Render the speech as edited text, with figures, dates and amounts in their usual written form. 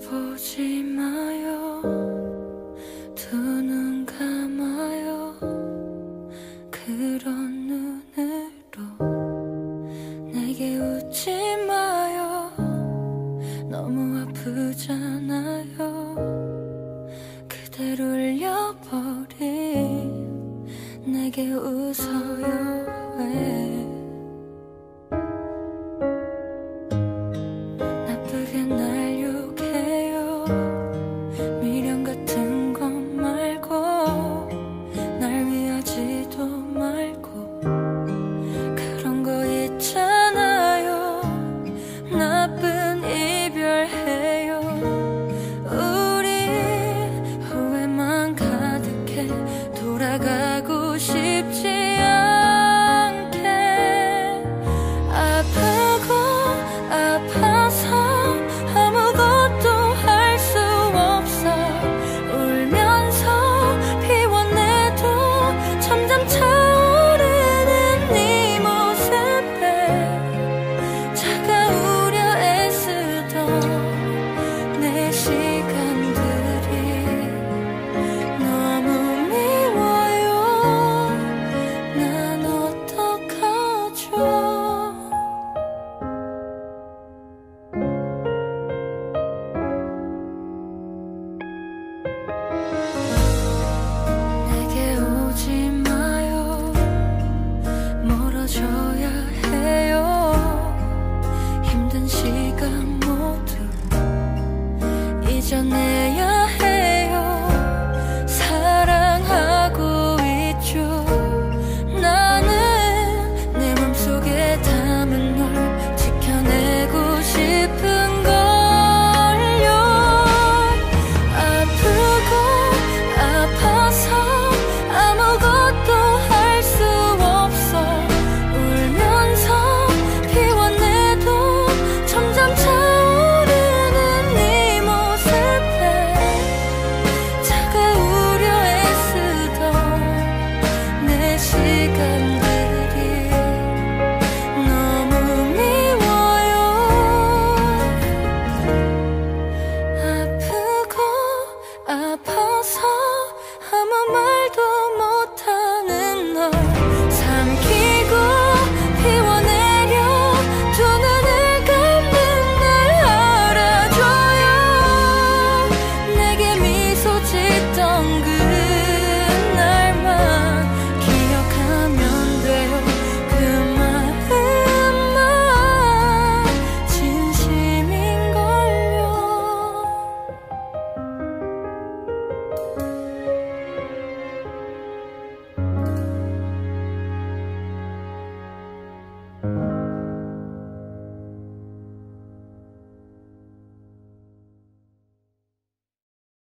보지 마요. 두 눈 감아요. 그런 눈으로 내게 웃지 마요. 너무 아프잖아요. 그대로 울려버린 내게 웃어요. 왜 나쁘게 날 욕해요. 미련 같은 것 말고 날 위하지도 말고 그런 거 있잖아요. 나쁜 이별해요. 우리 후회만 가득해. 돌아가고 싶지 않게. 아프고 아파서 아무것도 할 수 없어. 울면서 피워내도 점점 차오르는 네 모습에 차가우려 애쓰던 내 시간들이 너무 미워요. 난 어떡하죠? 내게 오지 마요. 멀어져야 해요. 힘든 시간 모두 이전에